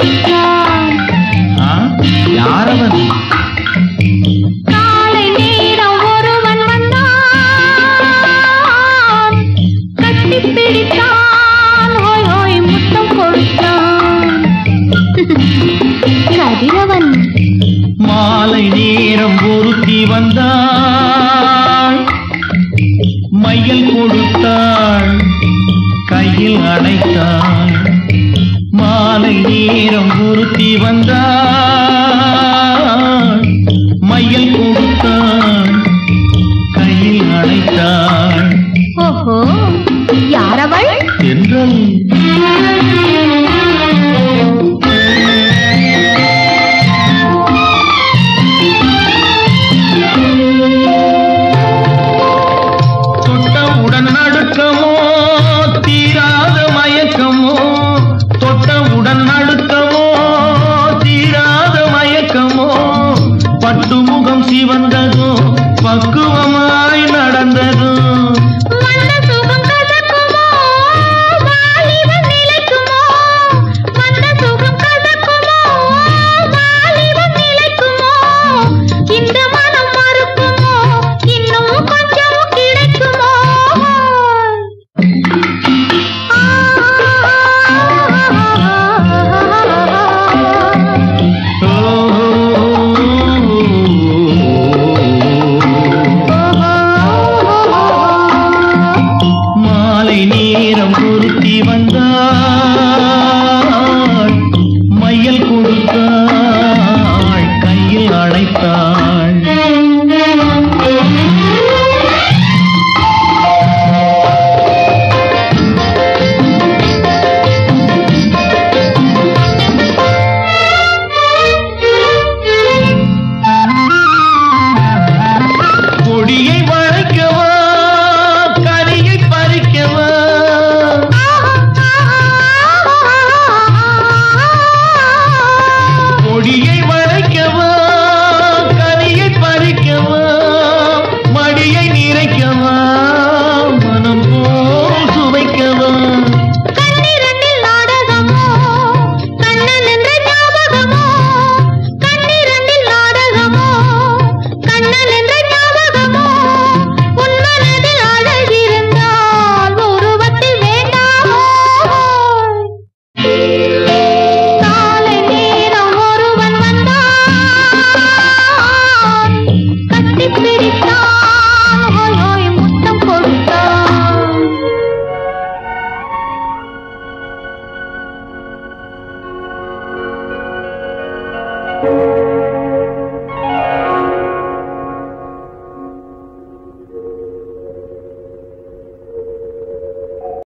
கொடுத்தான். யாரவன்? காலை நேரம் ஒருவன் வந்தான், கட்டி பிடித்தான், ஓய் ஓய் முத்தம் கொடுத்தான். கதிரவன். மாலை நேரம் ஒருத்தி வந்தாள், மையல் கொடுத்தாள், கையில் அணைத்தாள். மாலை நேரம் ஒருத்தி வந்தாள், மையல் கொடுத்தாள், கையில் அணைத்தாள். ஓஹோ, யாரவள்? தென்றல். தொட்டவுடன் நடுக்கமோ தீராத மயக்கமோ, தொட்டவுடன் நடுக்கமோ தீராத மயக்கமோ, பட்டுமுகம் சிவந்ததோ பக்குவமாய் நடந்ததோ. வந்த சுகம் கசக்குமோ, வாலிபம் நிலைக்குமோ, வந்த சுகம் கசக்குமோ, வாலிபம் நிலைக்குமோ, இந்த மனம் மறுக்குமோ, இன்னும் கொஞ்சம் கிடைக்குமோ. மாலை நேரம் பொருத்தி வந்தாள், மையல் கொடுத்தாள், கையில் அழைத்தாள். கொடியை வளைக்கவா கனியை பறிக்கவா, கொடியை வளைக்கவா கனியை பறிக்கவா, மடியை நிறைக்கவா மனம் போல் சுவைக்கவா. கண்ணிரண்டில் நாடகமோ, கண்ணன் என்ற ஞாபகமோ, கண்ணிரண்டில் நாடகமோ, கண்ணன் என்ற ஞாபகமோ, உன் மனதில் அழகிருந்தால் உருவத்தில் வேண்டாமோ. காலை நேரம் ஒருவன் வந்தான், கட்டி பிடித்தான், ஓய் ஓய் முத்தம் கொடுத்தான்.